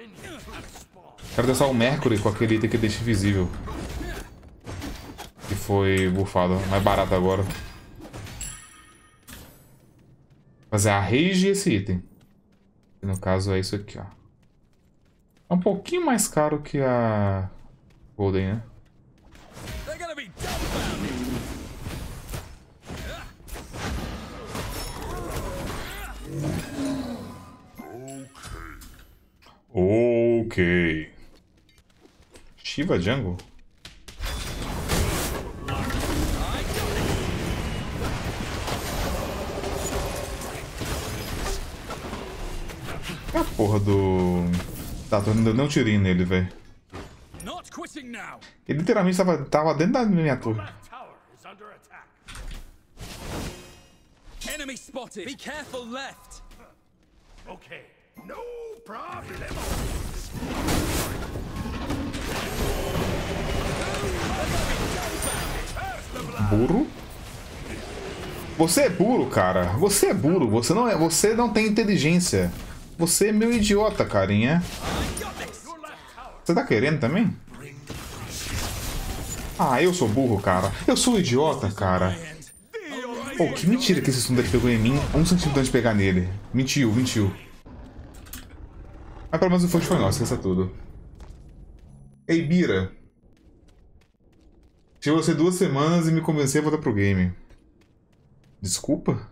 Quero testar o Mercury com aquele item que deixa invisível. Que foi bufado. Mais barato agora. Fazer a Rage e esse item. Que no caso é isso aqui, ó. É um pouquinho mais caro que a Golden, né? Ok. Shiva Jungle? É a porra do... Tá, tô dando um tirinho nele, velho. Ele literalmente tava dentro da minha torre. Enemy spotted. Be careful left. Okay, no problem. Burro? Você é burro, cara. Você é burro. Você não tem inteligência. Você é meu idiota, carinha. Você tá querendo também? Ah, eu sou burro, cara. Eu sou idiota, cara. Pô, que mentira que esse Tsundere pegou em mim 1 centímetro antes de pegar nele. Mentiu. Mas pelo menos o fonte foi nosso, esqueça tudo. Ei, Bira. Tive você 2 semanas e me convenceu a voltar pro game. Desculpa?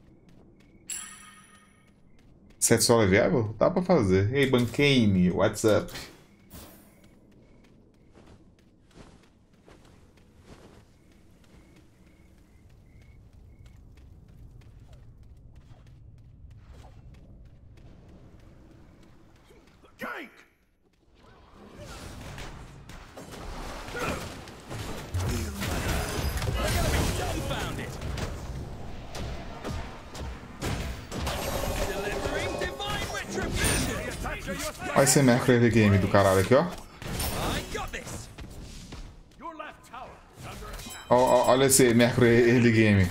7 solo é viável? Dá pra fazer. Ei, Banqueime, what's up? Gank! Dumbfounded. Delivering divine retribution. Olha esse Mercury early game do caralho aqui, ó. I got this. Your left tower is under attack. Olha esse Mercury early game.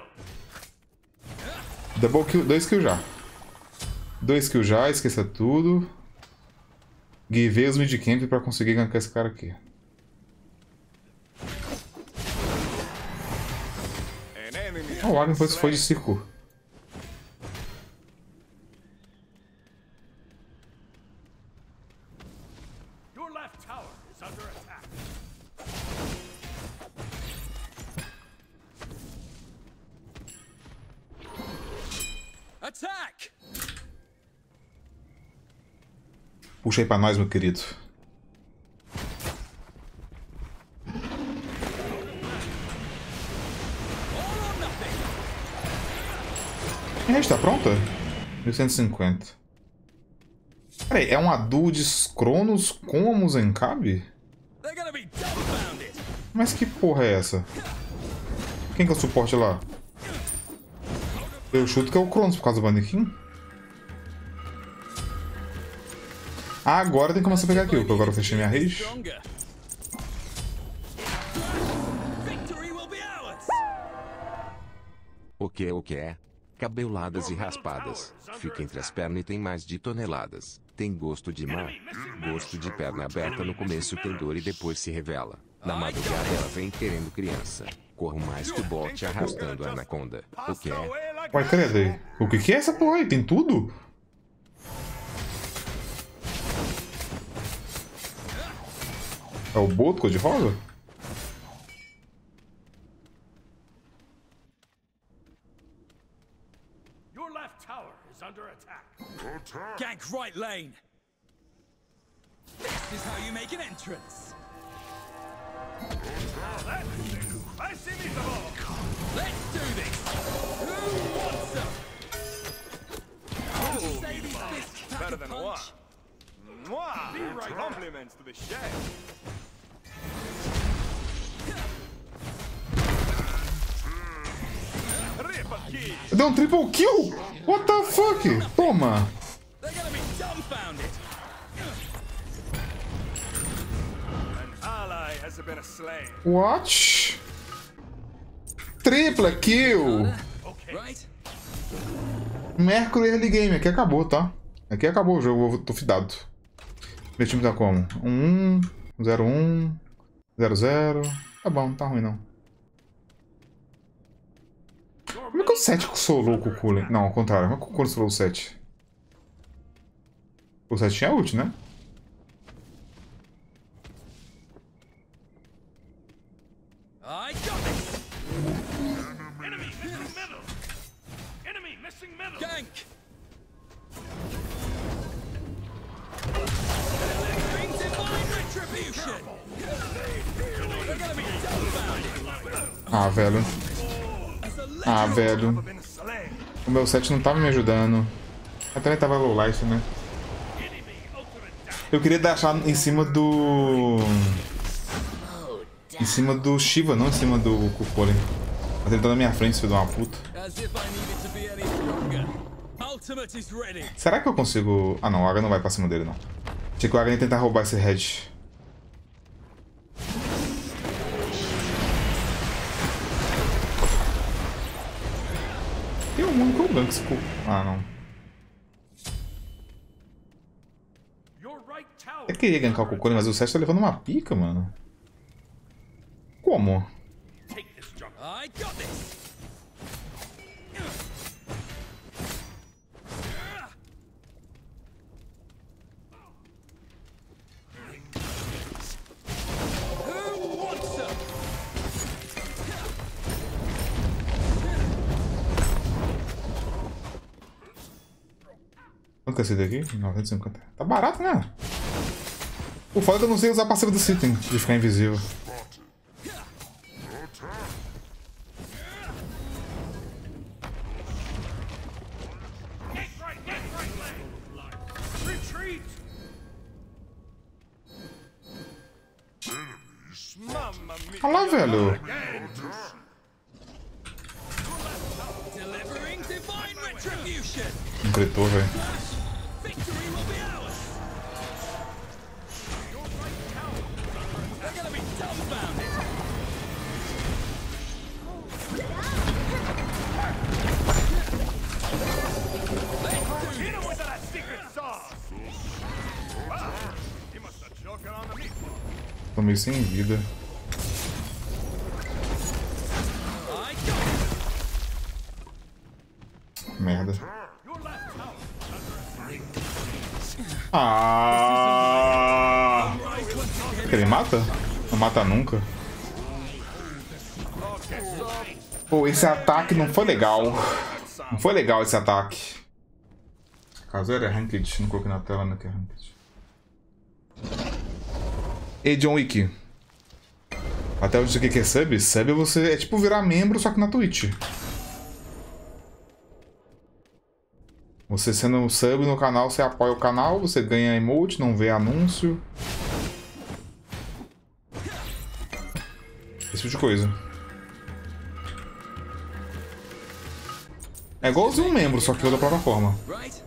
Double kill, 2 kills já. 2 kills já, esqueça tudo. Givei os midcamp pra conseguir gankar esse cara aqui. O Agni foi de circo. Your left tower is under attack. Attack. Puxa aí pra nós, meu querido. A gente tá pronta? 1150. Peraí, é uma duo de Cronos com a Muzenkabe? They're gonna be dumbfounded. Mas que porra é essa? Quem que é o suporte lá? Eu chuto que é o Cronos por causa do Bandiquim. Ah, agora tem que começar a pegar kill, porque agora eu fechei minha rage. Stronger. Victory will be ours. O que é? Cabeladas e raspadas. Fica entre as pernas e tem mais de toneladas. Tem gosto de mar. Gosto de perna aberta no começo tem dor e depois se revela. Na madrugada ela vem querendo criança. Corro mais que o bote arrastando a anaconda. O que é? Ué, cadê? O que é essa porra aí? Tem tudo? É o boto cor de rosa? Your left tower is under attack. Gank right lane. This is how you make an entrance. I see me the ball. Let's do this. Who wants some? Say these fists pack a Better than punch. what? Mwah! Compliments to the chef. Ripa kill. Deu um triple kill? What the fuck? Toma! They're gonna be dumbfounded. An ally has been slain. What? Tripla kill! Right? Mercury Early Game, aqui acabou, tá? Aqui acabou o jogo, eu tô fidado. Meu time tá como? 1-1, 0-1, 0-0. Tá bom, não tá ruim não. Como é que o 7 solou com o Cullen? Não, ao contrário. Como é que o Cullen solou o 7? O 7 tinha ult, né? I got this. Enemy missing middle. Enemy missing middle. Gank. Delivering divine retribution. They're gonna be dumbfounded. Ah, velho. Ah, velho. Been slain. O meu 7 não tava me ajudando. Eu também tava low life, né? Eu queria deixar em cima do... Em cima do Shiva, não em cima do Cullen. Mas ele tá na minha frente, filho de uma puta. As if I needed to be any stronger. Ultimate is ready. Será que eu consigo... Ah não, o Aga não vai pra cima dele, não. Achei que o Aga ia tentar roubar esse head. Tem um único gank. Ah, não. Your right tower. Eu queria gankar o Cullen, mas o 7 tá levando uma pica, mano. Como? Take this jungle. I got this. Who wants some? Quanto que é esse daqui? 950. Tá barato, né? O foda é que eu não sei usar a passiva do Sitting, de ficar invisível. Get right lane. Retreat. Mamma mia. Olha lá, velho. Delivering divine retribution. Não gritou, velho. Victory will be ours. They're gonna be dumbfounded. Hit him with that secret sauce. Wow. He must have choked on the meatball. Tô meio sem vida. I got it. Merda. Your left tower. Ah! Ele mata? Não mata nunca. Pô, esse ataque não foi legal. Não foi legal esse ataque. Caso era Ranked, não coloquei na tela, né? Que é Ranked. Ei, John Wick. Até onde isso aqui que é sub? Sub você é tipo virar membro, só que na Twitch. Você sendo um sub no canal, você apoia o canal, você ganha emote, não vê anúncio. Esse tipo de coisa. É igualzinho um membro, só que outra plataforma. Right?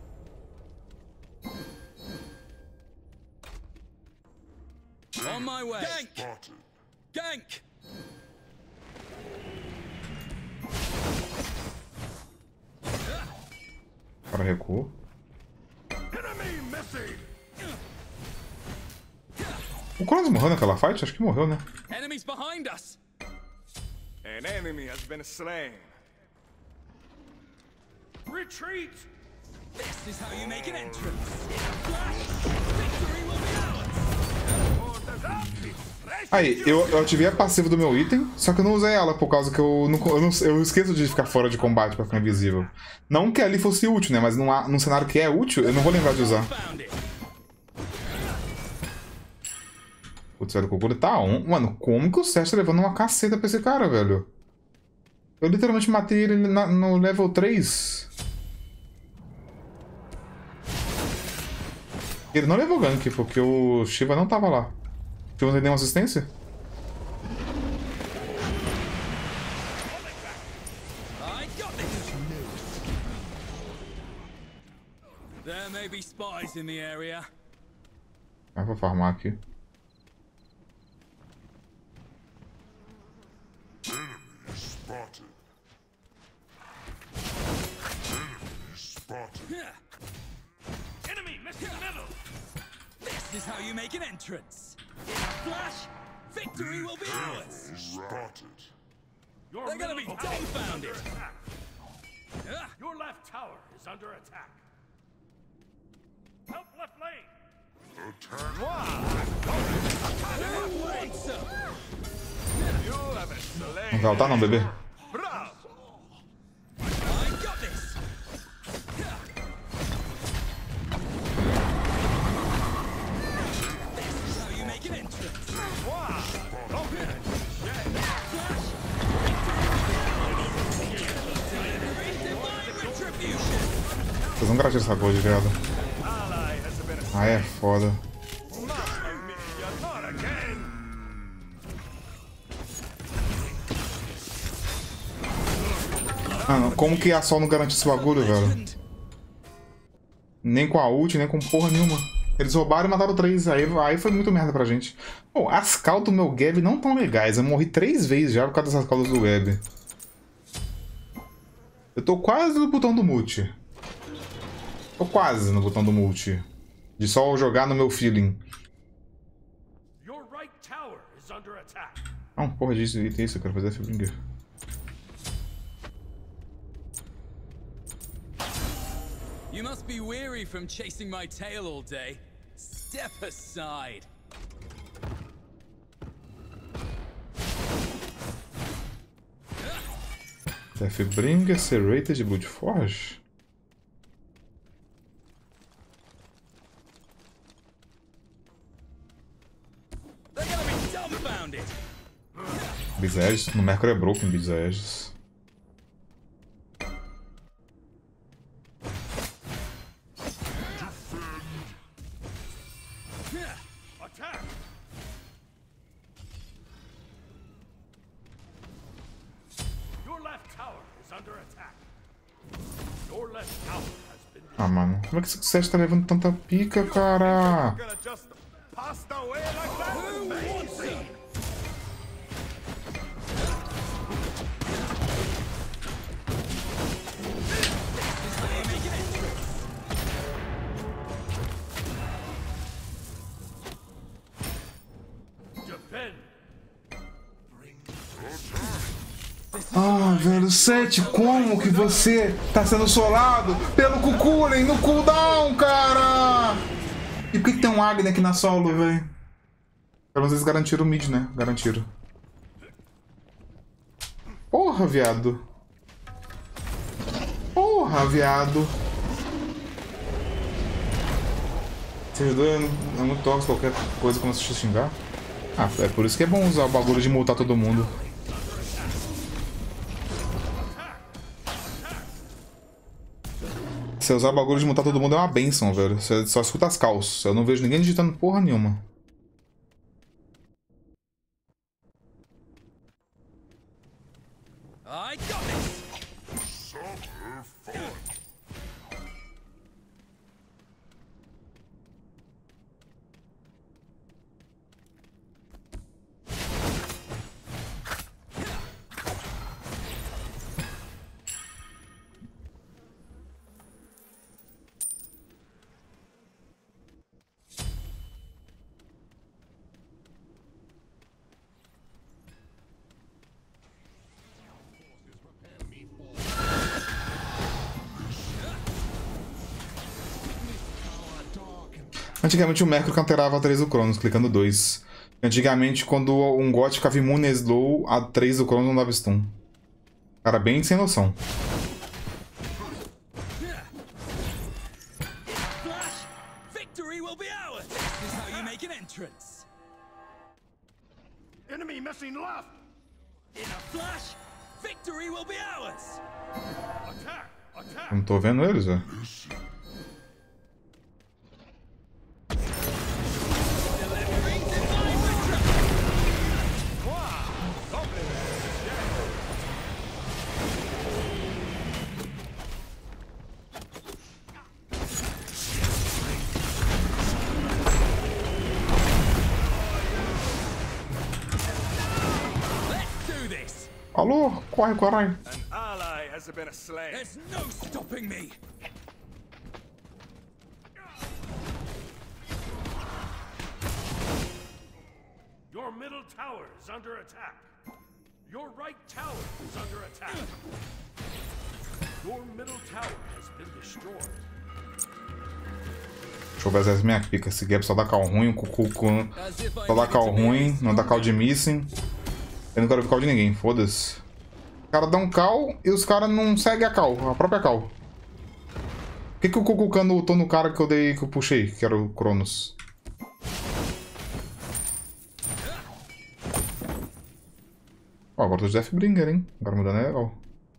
On my way. Gank. Gank. O cara recuou. Enemy missing. O Cronos morreu naquela fight? Acho que morreu, né? Enemies behind us. An enemy has been slain. Retreat. This is how you make an entrance. Flash. Victory will be ours. Aí, eu ativei a passiva do meu item, só que eu não usei ela por causa que eu esqueço de ficar fora de combate pra ficar invisível. Não que ali fosse útil, né? Mas num cenário que é útil, eu não vou lembrar de usar. Found it. Putz, velho, o Kokoro tá on. Mano, como que o Seth tá levando uma caceta pra esse cara, velho? Eu literalmente matei ele no level 3. Ele não levou gank, porque o Shiva não tava lá. O Shiva não tem nenhuma assistência? I got this. There may be spies in the area. Ah, vou farmar aqui. Enemy missing middle. This is how you make an entrance. In a flash, victory will be ours. They're gonna be dumbfounded. Your left tower is under attack. Help left lane. You have a slay. Não vai ultar não, bebê. Bravo. I got this. This is how you make an entrance. Vocês não garantiram essa gold, viado. Ah, é foda. Not again. Mano, como que a Sol não garante esse bagulho, velho? Nem com a ult, nem com porra nenhuma. Eles roubaram e mataram 3. Aí foi muito merda pra gente. Bom, as calls do meu Gab não tão legais. Eu morri 3 vezes já por causa dessas calls do Gab. Eu tô quase no botão do multi. Tô quase no botão do multi. De só jogar no meu feeling. Your right tower is under attack. Não, porra disso, tem isso, eu quero fazer F-Bringer. You must be weary from chasing my tail all day. Step aside. F-Bringer, Serrated de Bloodforge? They're gonna be dumbfounded. Bizages, no Mercury é broken Bizages. Attack. Your left tower is under attack. Your left tower has been Ah, mano, como é que esse set tá levando tanta pica, cara? Gonna just pass away like that. Who wants it? defend. Ah, velho, Seth, como que você tá sendo solado pelo Kukulen no cooldown, cara? E por que tem um Agni aqui na solo, velho? Pelo menos eles garantiram o mid, né? Garantiram. Porra, viado. Porra, viado. Vocês dois é muito tóxico, qualquer coisa começa a te xingar. Ah, é por isso que é bom usar o bagulho de multar todo mundo. Se usar o bagulho de multar todo mundo é uma benção, velho. Você só escuta as calls. Eu não vejo ninguém digitando porra nenhuma. I got this. Antigamente o Mercury counterava 3 do Cronos, clicando 2. Antigamente, quando um God ficava imune a slow, a 3 do Cronos não dava stun. Cara, bem sem noção. Flash, victory will be ours. This is how you make an entrance. Enemy missing left. In a flash, victory will be ours. Attack. Attack. Eu não tô vendo eles, velho. Delivering divine destruction. Let's do this. Alô? Corre, corre. An ally has been slain. There's no stopping me. middle tower is under attack. Your right tower is under attack. Your middle tower has been destroyed. Deixa eu ver as minhas picas. Esse Gap só dá call ruim, o Cucu só dá call ruim, não dá call de missing. Eu não quero ver call de ninguém, foda-se. Os caras dão call e os caras não seguem a call, a própria call. Por que o Cucu lutou no cara que eu puxei, que era o Cronos? Ó, agora tô de Deathbringer, hein? Agora mudando é legal.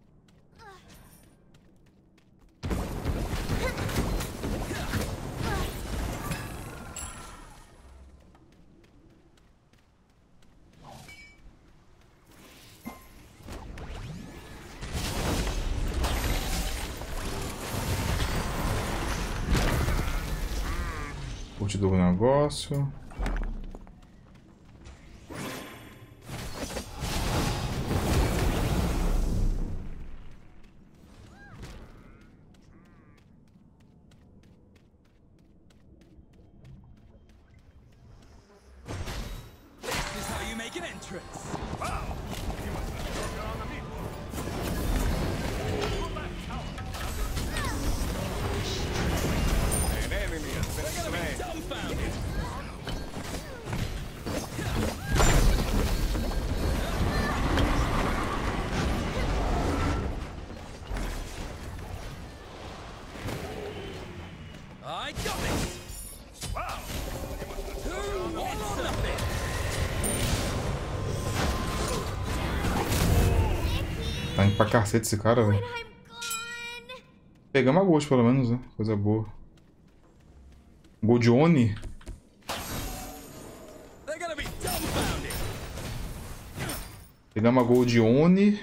Curte do negócio. Tá indo pra cacete esse cara, velho. Pegamos a Ghost, pelo menos, né? Coisa boa. Gol de Oni. Pegamos a Gol de Oni.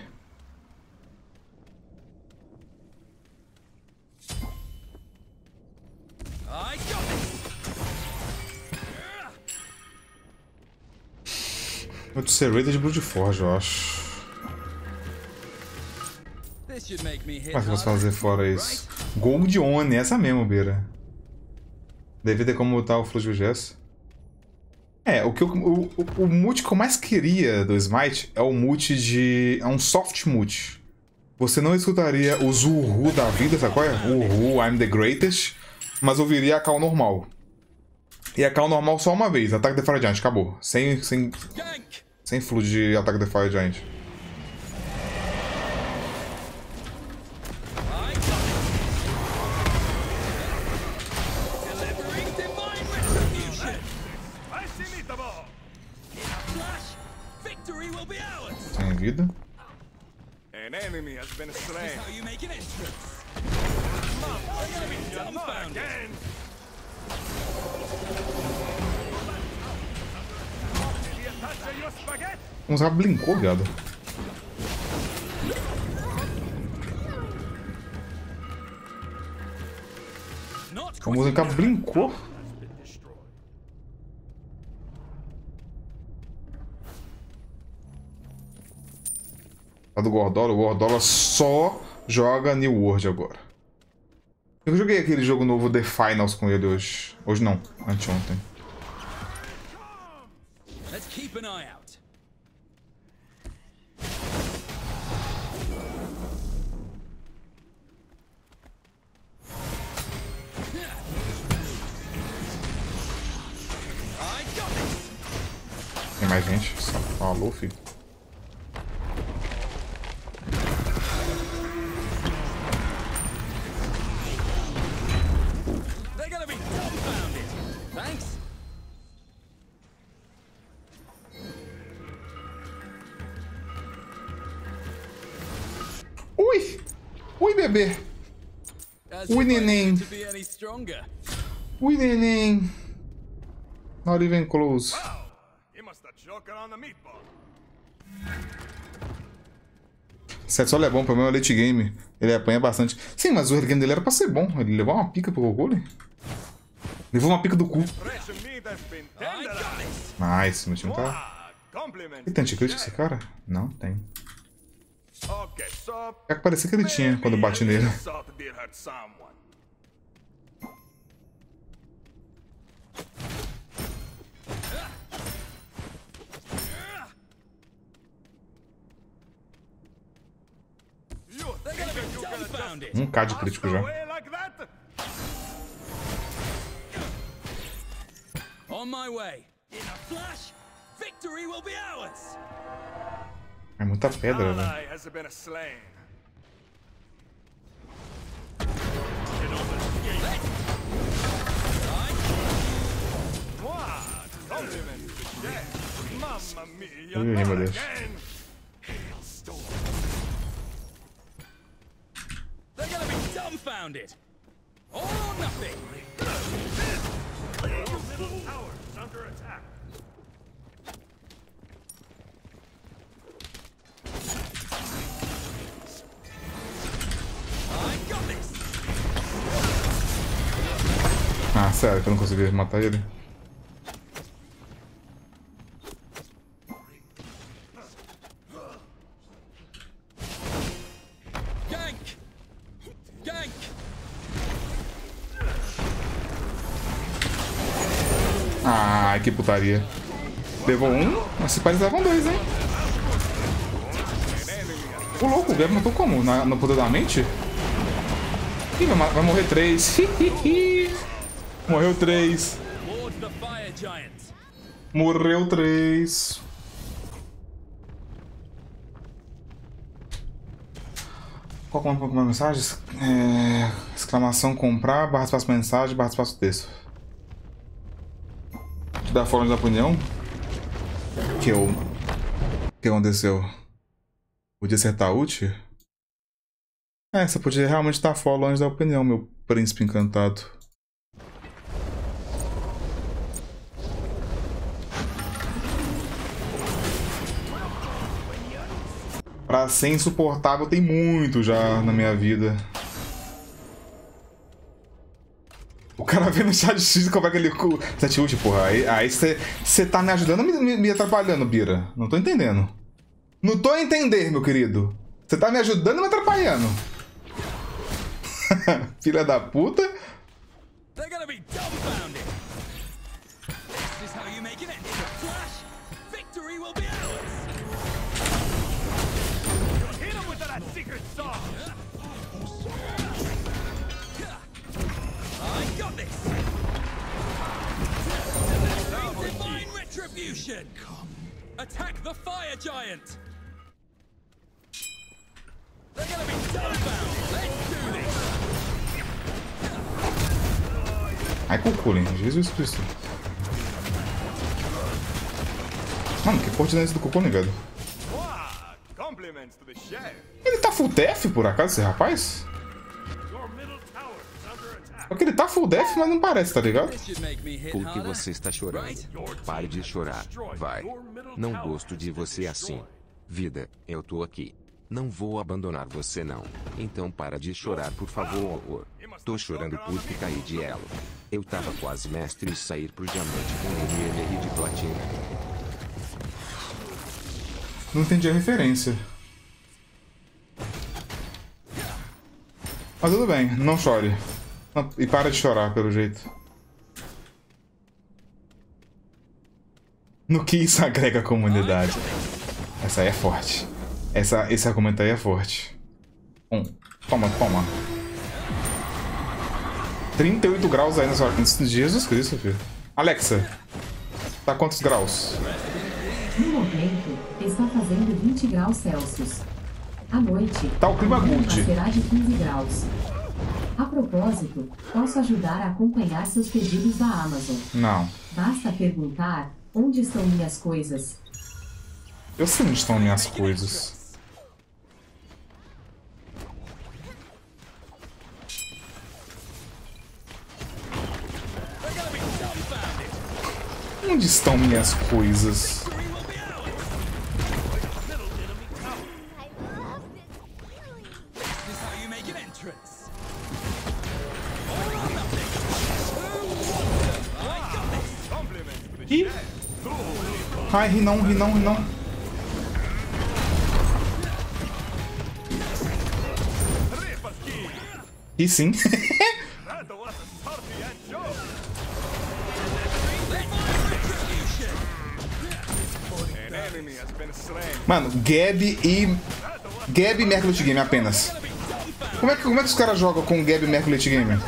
Vou te ser rated de Bloodforge, eu acho. Mas que eu posso fazer fora isso? Gol de Oni, essa mesmo, Beira. Deve ter como botar o Fluxo Jess. É, o mute que eu mais queria do Smite é o mute de... é um soft mute. Você não escutaria o Zuhu da vida, sabe qual é? Uhu, I'm the greatest. Mas ouviria a call normal. E a call normal só uma vez, Attack the Fire Giant, acabou. Sem flood de Attack the Fire Giant. Sem vida. An enemy has been slain. Vamos usar blincou, viado. Vamos usar blincou. Do Gordola, o Gordola só joga New World agora. Eu joguei aquele jogo novo The Finals com ele hoje. Hoje não, anteontem. Tem mais gente? Só falou, filho. Ui! Ui, bebê! Ui, neném! Ui, neném! Not even close. Set solo é bom, o problema é o late game. Ele apanha bastante. Sim, mas o early game dele era pra ser bom. Ele levou uma pica pro Gogole. Levou uma pica do cu. Nice, meu time tá... Ele tem anticrítico esse cara? Não, tem. É que parecia que ele tinha quando eu bati nele. dumbfounded. 1k de crítico já. Away like that? On my way. In a flash, victory will be ours. É muita pedra, velho. Ally has been slain. What? Compliment to the chef. Mamma mia, Ih, meu not Deus. again. Hailstorm. They're gonna be dumbfounded. All or nothing. Your middle tower is under attack. I got this. Ah, sério que eu não consegui matar ele? Gank. Gank. Ai, que putaria. Levou um, mas se parece levam dois, hein? O louco, o Gabi matou como? No poder da mente? Ih, vai morrer 3. Morreu 3. Lord the Fire Giant. Morreu 3. Qual é a mensagem? Exclamação comprar, barra espaço mensagem, barra espaço texto. Te dá fora da opinião? O que aconteceu? Podia acertar ult? Você podia realmente estar fora longe da opinião, meu príncipe encantado. Pra ser insuportável tem muito já na minha vida. O cara vê no chat X como é que ele... 7 ult, porra. Aí você tá me ajudando ou me atrapalhando, Bira? Não tô entendendo. Não tô a entender, meu querido. Você tá me ajudando ou me atrapalhando? Filha da puta. They're gonna be dumbfounded. This is how you make it. In a flash, victory will be ours. Hit him with that secret sauce. I got this. Divine retribution. Attack the Fire Giant. They're gonna be dumbfounded. Let's do this. Ai, Cuculin, Jesus Cristo. Mano, que porra é esse do Cuculin, velho? What? Compliments to the chef. Ele tá full def, por acaso, esse rapaz? Your middle tower is under attack. Porque ele tá full def, mas não parece, tá ligado? This should make me hit Por que harder. você está chorando? Right? Pare de chorar, vai. Não gosto de você assim. Vida, eu tô aqui. Não vou abandonar você não. Então para de chorar, por favor. Tô chorando porque caí de elo. Eu tava quase mestre e sair pro diamante com MMR de platina. Não entendi a referência. Mas tudo bem, não chore. E para de chorar, pelo jeito. No que isso agrega à comunidade? Essa aí é forte. Esse argumento aí é forte. Toma. 38 graus aí nessa hora. Jesus Cristo, filho. Alexa, tá quantos graus? No momento, está fazendo 20 graus Celsius. À noite, Tá o clima a mínima good. será de 15 graus. A propósito, posso ajudar a acompanhar seus pedidos da Amazon. Não. Basta perguntar, onde estão minhas coisas? Eu sei onde estão minhas coisas. They're gonna be dumbfounded. Onde estão minhas coisas? Victory will be ours. This is how you make an entrance. All or nothing. I got this. Compliments to the Ih! Ai, ri não. Ripaski. E sim. That was a party and show. Divine retribution. An enemy has been slain. Mano, Gabi e Mercury Game apenas. Gonna be dumbfounded. Como é que os caras jogam com o Gab e Mercury Late Game?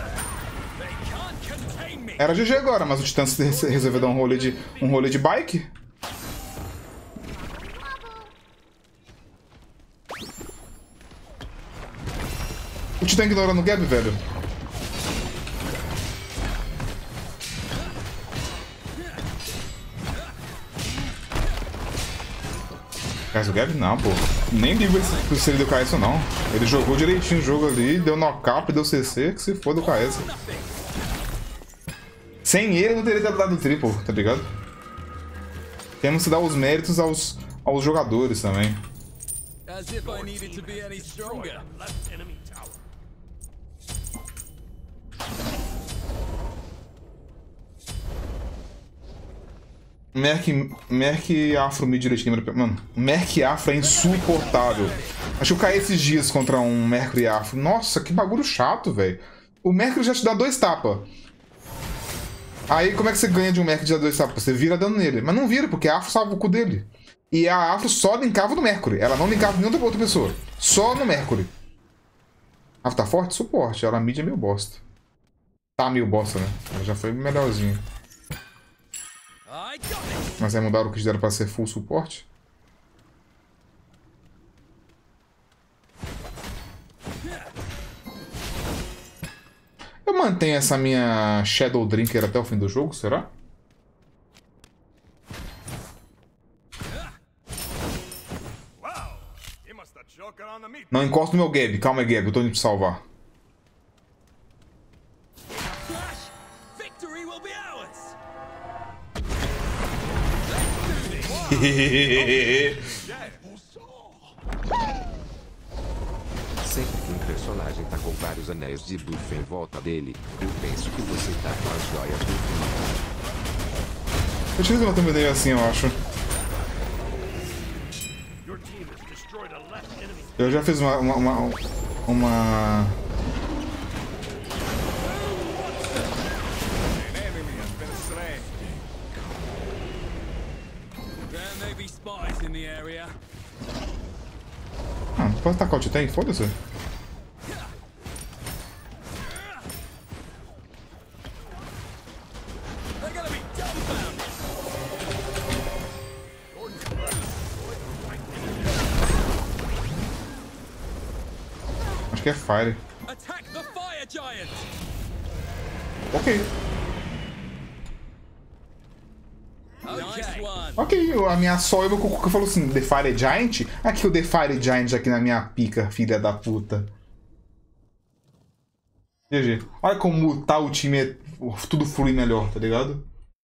Era GG agora, mas o Titã resolveu dar um rolê de bike? O Titã ignorando o Gab, velho. Mas o Gab não, pô. Nem ligo se ele deu KS ou não. Ele jogou direitinho o jogo ali, deu knockup, deu CC, que se for do KS. Sem ele não teria dado triple, tá ligado? Temos que dar os méritos aos jogadores também. As if I needed to be any stronger. Left enemy tower. Merc Afro mid direitinho. Mano, Merc Afro é insuportável. Acho que eu caí esses dias contra um Mercury Afro. Nossa, que bagulho chato, velho. O Mercury já te dá 2 tapas. Aí como é que você ganha de um Mercury de dar 2 tapas? Você vira dano nele. Mas não vira, porque a Afro salva o cu dele. E a Afro só linkava no Mercury. Ela não linkava em nenhuma outra pessoa. Só no Mercury. A Afro tá forte? Suporte. Ela mid é meio bosta. Tá meio bosta, né? Ela já foi melhorzinho. Mas aí mudaram o que fizeram pra ser full suporte? Eu mantenho essa minha Shadow Drinker até o fim do jogo, será? Não encosta no meu Gab. Calma aí, Gab. Eu tô indo te salvar. Sempre que um personagem tá com vários anéis de buff em volta dele, eu penso que você tá com as joias do infinito. Eu tive uma também assim, eu acho. Eu já fiz uma... Ah, pode tacar o Titã? Foda-se. Acho que é Fire. Ok. Ok, a minha soiva que eu falo assim, The Fire Giant? Aqui o The Fire Giant aqui na minha pica, filha da puta. GG. Olha como mutar o time é tudo flui melhor, tá ligado?